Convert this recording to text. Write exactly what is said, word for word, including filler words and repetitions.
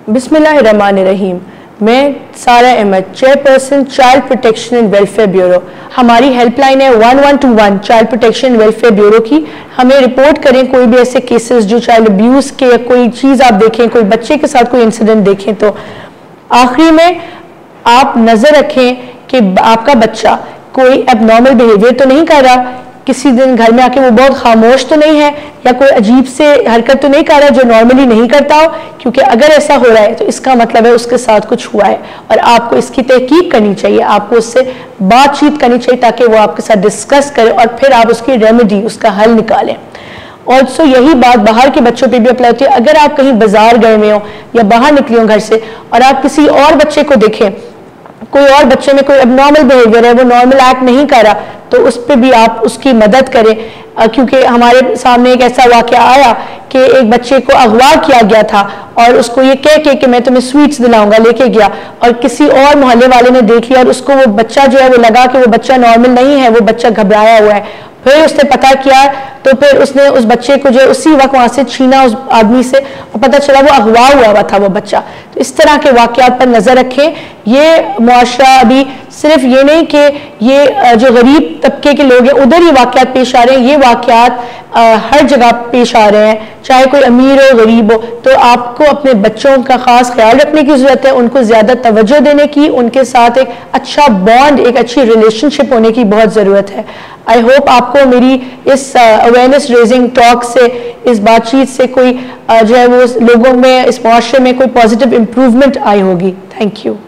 बिस्मिल्लाहिर्रहमानिर्रहीम। मैं Sara Ahmad, chairperson child protection and welfare bureau. हमारी हेल्पलाइन है one one two one child protection and welfare bureau की। हमें रिपोर्ट करें कोई भी ऐसे केसेस जो चाइल्ड अब्यूज़ के, या कोई चीज़ आप देखें, कोई बच्चे के साथ कोई इंसिडेंट देखें। तो आखिरी में आप नज़र रखें कि आपका बच्चा कोई एबनॉर्मल बिहेवियर तो नहीं कर रहा, किसी दिन घर में आके वो बहुत खामोश तो नहीं है, या कोई अजीब से हरकत तो नहीं कर रहा जो नॉर्मली नहीं करता हो, क्योंकि अगर ऐसा हो रहा है तो इसका मतलब है उसके साथ कुछ हुआ है और आपको इसकी तहकीक करनी चाहिए, आपको उससे बातचीत करनी चाहिए ताकि वो आपके साथ डिस्कस करे और फिर आप उसकी रेमेडी, उसका हल निकालें। और सो यही बात बाहर के बच्चों पे भी अप्लाई होती है। अगर आप कहीं बाजार गए हुए हो या बाहर निकले हो घर से और आप किसी और बच्चे को देखें, कोई और बच्चे में कोई एबनॉर्मल बिहेवियर है, वो नॉर्मल एक्ट नहीं कर रहा, तो उस पर भी आप उसकी मदद करें। क्योंकि हमारे सामने एक ऐसा वाक़या आया कि एक बच्चे को अगवा किया गया था और उसको ये कह के कि मैं तुम्हें स्वीट्स दिलाऊंगा लेके गया, और किसी और मोहल्ले वाले ने देख लिया और उसको वो बच्चा जो है वो लगा कि वो बच्चा नॉर्मल नहीं है, वो बच्चा घबराया हुआ है। फिर उसने पता किया तो फिर उसने उस बच्चे को जो उसी वक्त वहां से छीना उस आदमी से, और पता चला वो अगवा हुआ हुआ था वो बच्चा। तो इस तरह के वाक़यात पर नज़र रखें। ये मुआशरा अभी सिर्फ ये नहीं कि ये जो गरीब तबके के लोग हैं उधर ही वाक़यात पेश आ रहे हैं, ये वाक़यात हर जगह पेश आ रहे हैं, चाहे कोई अमीर हो गरीब हो। तो आपको अपने बच्चों का खास ख्याल रखने की ज़रूरत है, उनको ज़्यादा तवज्जो देने की, उनके साथ एक अच्छा बॉन्ड, एक अच्छी रिलेशनशिप होने की बहुत ज़रूरत है। आई होप आपको मेरी इस अवेयरनेस रेजिंग टॉक से, इस बातचीत से कोई uh, जो है वो लोगों में, इस मुआशरे में कोई पॉजिटिव इम्प्रूवमेंट आई होगी। Thank you.